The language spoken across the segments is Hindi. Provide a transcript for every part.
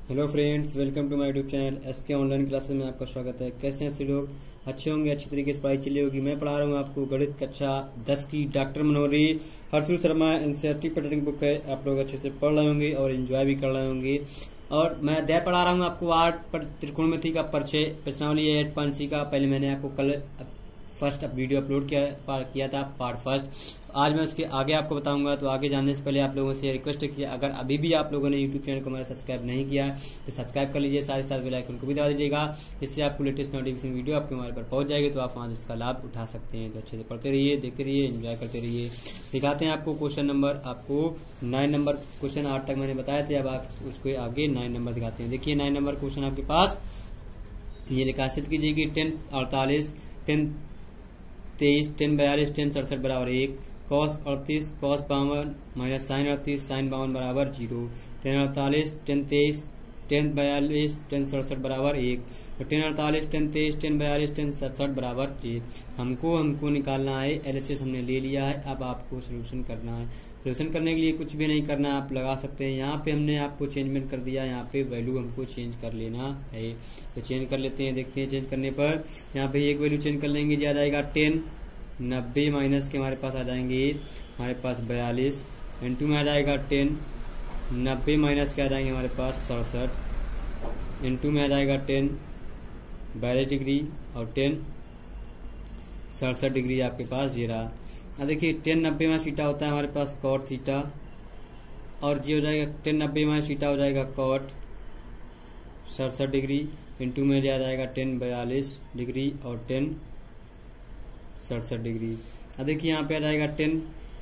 Hello friends, welcome to my YouTube channel SK online classes में आपका स्वागत है। कैसे हैं सभी लोग? अच्छे होंगे, अच्छी तरीके से पढ़ाई चली होगी। मैं पढ़ा रहा हूँ आपको गणित कक्षा 10 की doctor Manohari Harshu Sharma NCERT pattern book है। आप लोग अच्छे से पढ़ रहे होंगे और एंजॉय भी कर रहे होंगे। और मैं अध्याय पढ़ा रहा हूँ आपको 8 पर त्रिकोणमिति का परिचय प्रश्नावली 8.सी का। पहले मैंने आपको कल फर्स्ट वीडियो अपलोड किया था पार्ट फर्स्ट। आज मैं उसके आगे आपको बताऊंगा। तो आगे जानने से पहले आप लोगों से रिक्वेस्ट है कि अगर अभी भी आप लोगों ने यूट्यूब चैनल को हमारा सब्सक्राइब नहीं किया है तो सब्सक्राइब कर लीजिए, साथ ही साथ बेल आइकन को भी दबा दीजिएगा। इससे आपको लेटेस्ट नोटिफिकेशन वीडियो आपके मोबाइल पर पहुंच जाएगी, तो आप वहां से उसका लाभ उठा सकते हैं। तो अच्छे से पढ़ते रहिए, देखते रहिए, एंजॉय करते रहिए। दिखाते हैं आपको क्वेश्चन नंबर, आपको 9 नंबर क्वेश्चन 8 तक मैंने बताया थे। अब आप उसको आगे 9 नंबर दिखाते हैं। देखिए 9 नंबर क्वेश्चन आपके पास ये लिखासित कीजिए कि 10 48 10 23 10 42 10 67 बराबर 1, cos 38 cos 52 minus sine 38 sine 52 बराबर 0, 10 48 10 23 10 42 10 67 बराबर 1, 10 48 10 23 10 42 10 67 बराबर 1। हमको निकालना है। एलएचएस हमने ले लिया है। अब आपको सोल्यूशन करना है। सोल्यूशन करने के लिए कुछ भी नहीं करना है, आप लगा सकते हैं। यहाँ पे हमने आपको चेंजमेंट कर दिया, यहाँ पे वैल्यू हमको चेंज कर लेना है। तो चेंज कर लेते हैं, देखते हैं। चेंज करने पर यहाँ पे एक वैल्यू चेंज कर लेंगे, आ जाएगा 10 90 माइनस के हमारे पास आ जाएंगे हमारे पास 42 इंटू में आ जाएगा 10 90 माइनस के आ जाएंगे हमारे पास 67 इंटू में आ जाएगा 10 42 डिग्री और 10 67 डिग्री आपके पास ये रहा। अब देखिए 10 90 में थीटा होता है हमारे पास कॉट थीटा, और ये हो जाएगा 10 90 में थीटा हो जाएगा कॉट 67 डिग्री इंटू में आ जाएगा 10 42 डिग्री और 10 67 डिग्री। अब देखिए यहाँ पे आ जाएगा 10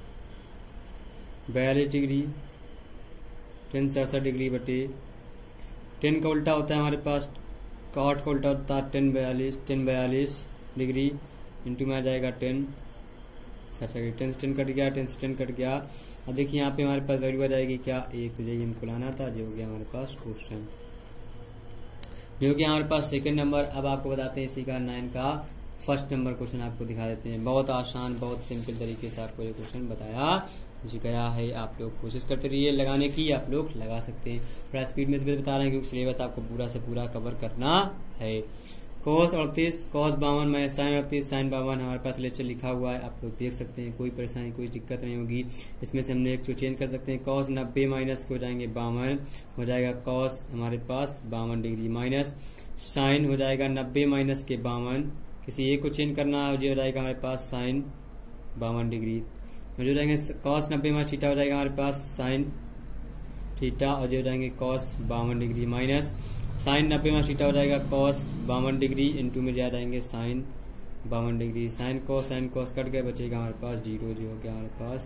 42 डिग्री 10 67 डिग्री बटे 10 का उल्टा होता है हमारे पास कॉट का उल्टा होता है 10 42 डिग्री इंटू में आ जाएगा 10 67 10 से 10 कट गया, 10 से 10 कट गया। अब देखिए यहाँ पे हमारे पास वैल्यू आ जाएगी क्या 1, तो यही हमको लाना था। जो हो गया हमारे पास क्वेश्चन, जो हो गया हमारे पास सेकंड नंबर। अब आपको बताते हैं इसी का 9 का फर्स्ट नंबर क्वेश्चन आपको दिखा देते हैं। बहुत आसान, बहुत सिंपल तरीके से आपको ये क्वेश्चन बताया गया है। आप लोग कोशिश करते रहिए लगाने की, आप लोग लगा सकते हैं। थोड़ा स्पीड में से बता रहे हैं क्योंकि सिलेबस आपको पूरा से पूरा कवर करना है। Cos 38 cos 52 minus sine 38 sine 52 हमारे पास लेक्चर लिखा हुआ है, आप लोग देख सकते हैं। कोई परेशानी कोई दिक्कत नहीं होगी। इसमें से हमने एक तो चेंज कर सकते हैं। कॉस 90 माइनस हो जाएंगे 52 हो जाएगा कॉस हमारे पास 52 डिग्री माइनस साइन हो जाएगा 90 माइनस के 52, किसी एक को चेंज करना है, हो जाएगा हमारे पास साइन 52 डिग्री। और जो जाएंगे कॉस 90 में थीटा हो जाएगा हमारे पास साइन थीटा, और जो जाएंगे कॉस 52 डिग्री माइनस साइन 90 में थीटा हो जाएगा कॉस 52 डिग्री इंटू में जाएंगे sine 52 degree. Sine cos cut गए, बचेगा हमारे पास 0, जो हो गया हमारे पास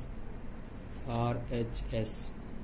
RHS।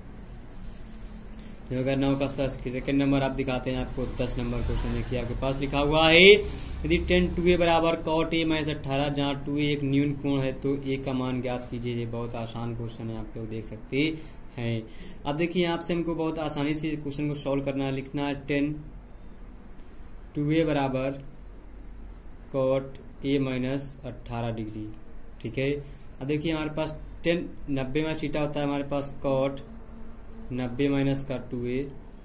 जो होगा 9 का सेकंड नंबर आप दिखाते हैं। आपको 10 नंबर क्वेश्चन देखिए आपके पास लिखा हुआ है, यदि 10 2a बराबर cot a माइनस 18, जहाँ 2a एक न्यून कोण है तो a का मान ज्ञात कीजिए। ये बहुत आसान क्वेश्चन है, आप लोग देख सकते हैं। अब देखिए यहाँ से हमको बहुत आसानी से क्वेश्चन को सॉल्व करना है। लिखना है 10 2a बराबर cot a माइनस 18 डिग्री, ठीक है। अब देखिए हमारे पास 10 90 में थीटा होता है हमारे पास cot 90 माइनस का 2a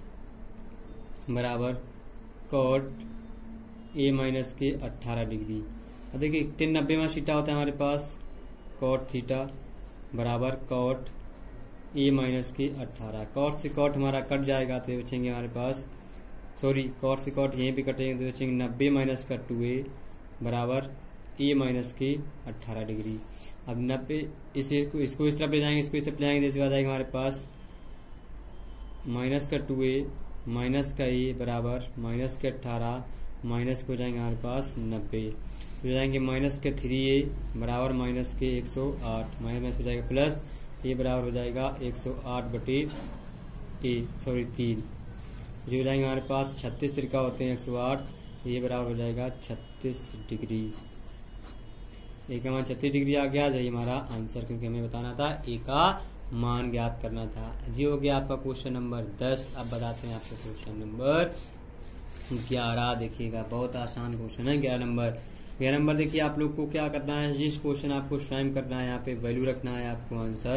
बराबर cot a माइनस के 18 डिग्री। अब देखिए 10 90 में थीटा होता है हमारे पास cot थीटा बराबर cot a माइनस के 18। cot से cot हमारा कट जाएगा तो बचेंगे हमारे पास, सॉरी cot से cot यहीं भी कटेंगे तो बचेंगे 90 माइनस का 2a बराबर a माइनस के 18 डिग्री। अब 90 इसको इस तरफ ले जाएंगे, इसको इस तरफ ले जाएंगे, जैसे आ जाएगा हमारे पास माइनस का 2a माइनस का a बराबर माइनस के 18 माइनस को जाएंगे हमारे पास 90, तो जाएंगे माइनस के 3a बराबर माइनस के 108 माइनस हो जाएगा प्लस a बराबर हो जाएगा 108 बटे a 3, जो हो जाएंगे हमारे पास 36 त्रिका होते हैं 108, a बराबर हो जाएगा 36 डिग्री। a का मान 36 डिग्री आ गया, यही हमारा आंसर, क्योंकि हमें बताना था a का मान ज्ञात करना था। जी हो गया आपका क्वेश्चन नंबर 10। अब बताते हैं आपको क्वेश्चन नंबर 11। देखिएगा बहुत आसान क्वेश्चन है 11 नंबर देखिए आप लोग को क्या करना है, जिस क्वेश्चन आपको स्वयं करना है यहाँ पे वैल्यू रखना है, आपको आंसर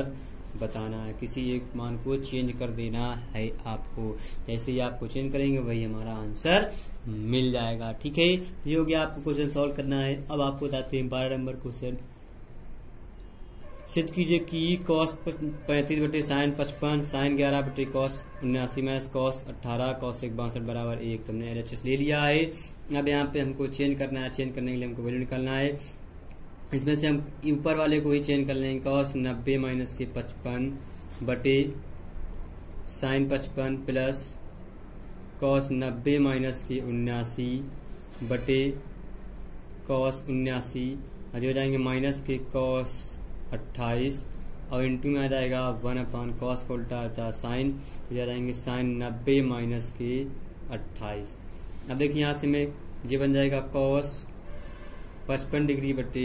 बताना है, किसी एक मान को चेंज कर देना है आपको। जैसे ही आपको चेंज करेंगे वही हमारा आंसर मिल जाएगा। ठीक है, ये हो गया, आपको क्वेश्चन सॉल्व करना है। अब आपको बताते हैं 12 नंबर क्वेश्चन। सिद्ध कीजिए कि cos 35 बटे साइन 55 साइन 11 बटे cos 79 माइनस cos 18 cos 62 बराबर 1। तो हमने LHS ले लिया है। अब यहाँ पे हमको चेंज करना है, चेंज करने के लिए हमको वैल्यू निकालना है। इसमें से हम ऊपर वाले को ही चेंज कर लेंगे, cos 90 माइनस के 55 बटे साइन 55 प्लस cos 90 माइनस के 79 बटे cos 79 और हो जाएंगे माइनस के cos 28 और इंटू में आ जाएगा 1/cos को उल्टा होता साइन, तो जा जाएंगे साइन 90 माइनस के 28। अब देखिए यहाँ से में ये बन जाएगा cos 55 डिग्री बटे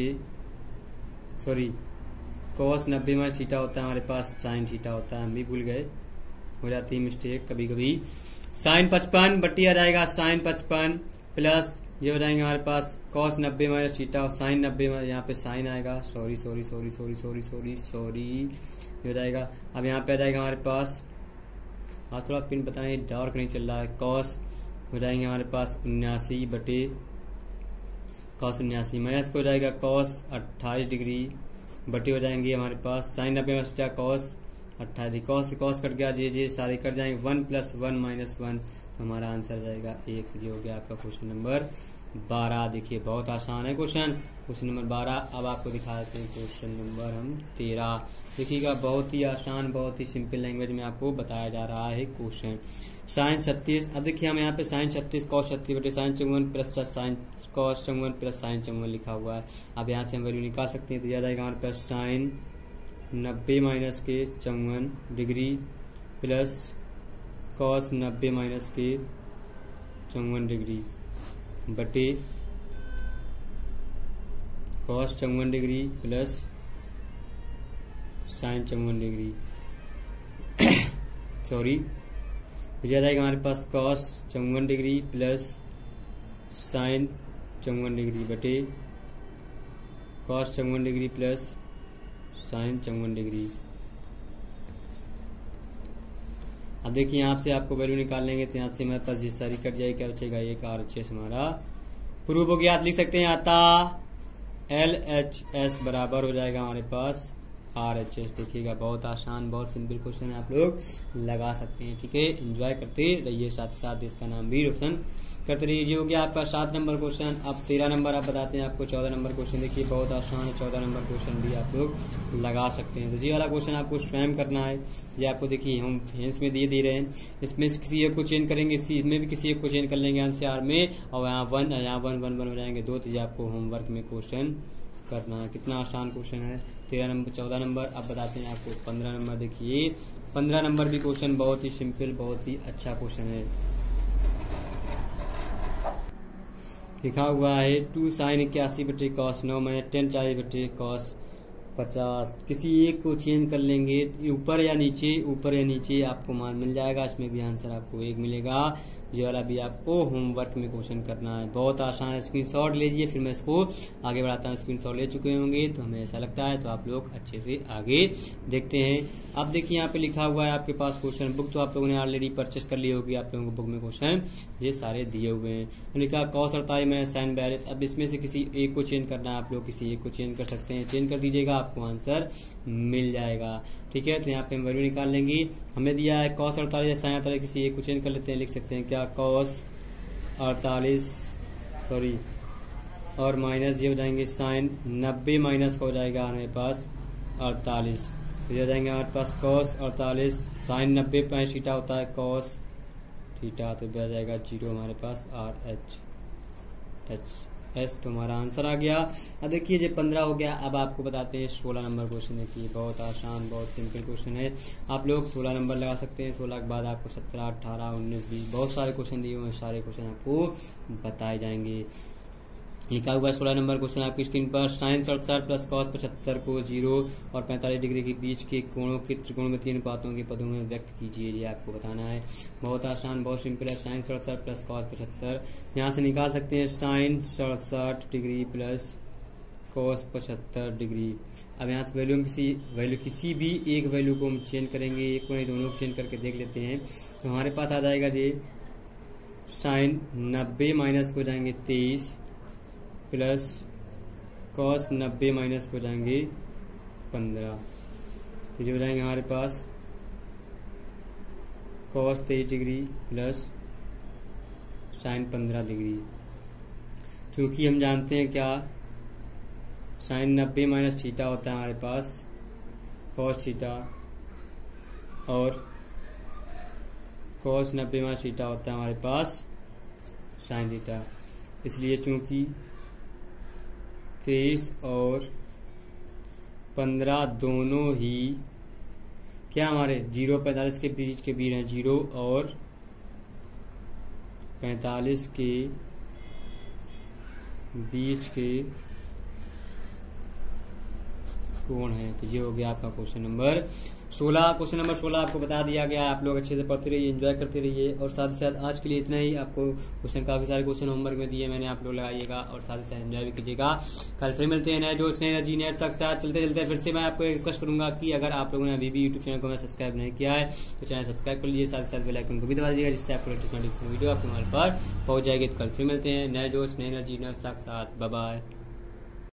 cos 90 माइनस थीटा होता है हमारे पास साइन थीटा होता है, हम भी भूल गए, हो जाती है मिस्टेक कभी कभी। साइन 55 बट्टी आ जाएगा साइन 55 प्लस ये हो जाएंगे हमारे पास cos 90 माइनस थीटा और साइन 90 यहाँ पे साइन आएगा, सॉरी हो जाएगा। अब यहाँ पे आ जाएगा हमारे पास, आज थोड़ा पिन पता नहीं डार्क नहीं चल रहा है, cos हो जाएंगे हमारे पास 79 बटे cos 79 माइनस को हो जाएगा cos 28 डिग्री बटे हो जाएंगे हमारे पास sine 90 minus theta cos 28, cos से cos कट गया, जे सारे कट जाएंगे 1 + 1 - 1, तो हमारा आंसर जाएगा 1। जो हो गया आपका क्वेश्चन नंबर 12। देखिए बहुत आसान है क्वेश्चन नंबर 12। अब आपको दिखा देते हैं क्वेश्चन नंबर हम 13। देखिएगा बहुत ही आसान, बहुत ही सिंपल लैंग्वेज में आपको बताया जा रहा है क्वेश्चन। साइन 36, अब देखिए हम यहाँ पे साइन 36 cos 36 बटे sine 54 plus sine cos 54 plus sine 54 लिखा हुआ है। अब यहाँ से हम वैल्यू निकाल सकते हैं, तो यह जाएगा हमारे पास साइन 90 माइनस के 54 डिग्री प्लस cos 90 माइनस के 54 डिग्री बटे cos 54 degree plus sine 54 degree sorry, तो यह जाएगा हमारे पास cos 54 degree plus sine 54 degree बटे cos 54 degree plus sine 54 degree. अब देखिए यहाँ से आपको वैल्यू निकाल लेंगे, तो यहाँ से हमारे पास ये सारी कट जाएगी, क्या बचेगा एक RHS हमारा प्रूफ हो गया। लिख सकते हैं आता LHS बराबर हो जाएगा हमारे पास RHS। देखिएगा बहुत आसान, बहुत सिंपल क्वेश्चन है, आप लोग लगा सकते हैं। ठीक है, एंजॉय करते रहिए, साथ ही साथ इसका नाम भी रोशन करते रहिए। ये हो गया आपका 7 नंबर क्वेश्चन। अब 13 नंबर आप बताते हैं आपको 14 नंबर क्वेश्चन। देखिए बहुत आसान है, 14 नंबर क्वेश्चन भी आप लोग लगा सकते हैं। तो ये वाला क्वेश्चन आपको स्वयं करना है। ये आपको देखिए हम हिंट्स में दे रहे हैं, इसमें किसी एक को चेंज करेंगे, इसमें भी किसी एक को चेंज कर लेंगे आंसर में, और यहाँ 1 हो जाएंगे 2। तो ये आपको होमवर्क में क्वेश्चन करना है। कितना आसान क्वेश्चन है 13 नंबर 14 नंबर। अब बताते हैं आपको 15 नंबर। देखिए 15 नंबर भी क्वेश्चन बहुत ही सिंपल, बहुत ही अच्छा क्वेश्चन है। लिखा हुआ है 2 साइन 81 बटे cos 9 में 10 40 बटे cos 50। किसी एक को चेंज कर लेंगे, ऊपर या नीचे आपको मान मिल जाएगा। इसमें भी आंसर आपको 1 मिलेगा। ये वाला भी आपको होमवर्क में क्वेश्चन करना है, बहुत आसान है। स्क्रीनशॉट लीजिए, फिर मैं इसको आगे बढ़ाता हूँ। स्क्रीनशॉट ले चुके होंगे तो हमें ऐसा लगता है, तो आप लोग अच्छे से आगे देखते हैं। अब देखिए यहाँ पे लिखा हुआ है आपके पास क्वेश्चन बुक, तो आप लोगों ने ऑलरेडी परचेस कर ली होगी। आप लोगों को बुक में क्वेश्चन ये सारे दिए हुए हैं। लिखा cos 48 में साइन 42। अब इसमें से किसी एक को चेंज करना है, आप लोग किसी एक को चेंज कर सकते हैं, चेंज कर दीजिएगा, आपको आंसर मिल जाएगा। ठीक है, तो यहाँ पे हम वैल्यू निकाल लेंगे। हमें दिया है cos 48 या साइन 48, किसी एक को चेंज कर लेते हैं। लिख सकते हैं क्या cos 48 और माइनस ये हो जाएंगे साइन 90 माइनस का हो जाएगा हमारे पास 48। तो ये हो जाएंगे हमारे पास cos 48 साइन 90 पाइस थीटा होता है cos थीटा, तो आ जाएगा 0 हमारे पास RHS। तो हमारा आंसर आ गया। अब देखिए ये 15 हो गया। अब आपको बताते हैं 16 नंबर क्वेश्चन। देखिए बहुत आसान, बहुत सिंपल क्वेश्चन है, आप लोग 16 नंबर लगा सकते हैं। 16 के बाद आपको 17 18 19 20 बहुत सारे क्वेश्चन दिए हुए हैं, सारे क्वेश्चन आपको बताए जाएंगे। लिखा हुआ है 16 नंबर क्वेश्चन आपकी स्क्रीन पर। साइन 67 प्लस cos 75 को 0 और 45 डिग्री के बीच के कोणों के त्रिकोणमितीय अनुपातों के पदों में व्यक्त कीजिए। ये आपको बताना है, बहुत आसान, बहुत सिंपल है। साइन 67 प्लस cos 75 यहाँ से निकाल सकते हैं sine 67 degree plus cos 75 degree. अब यहाँ से वैल्यू किसी भी एक वैल्यू को हम चेंज करेंगे, एक को नहीं दोनों को चेंज करके देख लेते हैं। तो हमारे पास आ जाएगा जी साइन 90 माइनस को जाएंगे 23 प्लस कॉस 90 माइनस को जाएंगे 15। तो जो हो जाएंगे हमारे पास cos 23 degree plus sine 15 degree. क्योंकि हम जानते हैं क्या साइन 90 माइनस थीटा होता है हमारे पास कॉस थीटा और कॉस 90 माइनस थीटा होता है हमारे पास साइन थीटा। इसलिए चूंकि 23 और 15 दोनों ही क्या हमारे 0 और 45 के बीच के बीच हैं, 0 और 45 के बीच के कोण है। तो ये हो गया आपका क्वेश्चन नंबर 16। क्वेश्चन नंबर 16 आपको बता दिया गया। आप लोग अच्छे से पढ़ते रहिए, एंजॉय करते रहिए। और साथ ही साथ आज के लिए इतना ही। आपको क्वेश्चन काफी सारे क्वेश्चन होमवर्क में दिए मैंने, आप लोग लगाइएगा और साथ ही साथ एंजॉय भी कीजिएगा। कल फिर मिलते हैं नए जोश नए एनर्जी नए तक साथ चलते चलते। फिर से मैं आपको रिक्वेस्ट करूंगा कि अगर आप लोगों ने अभी भी यूट्यूब चैनल को मैं सब्सक्राइब नहीं किया है तो चैनल सब्सक्राइब कर लीजिए, साथ ही साथ बेल आइकन को भी दबा दीजिएगा, जिससे आपको लेटेस्ट नोटिफिकेशन वीडियो आपके मोबाइल पर पहुंच जाएगी। तो कल फिर मिलते हैं नए जोश नए एनर्जी नए तक साथ। Bye bye.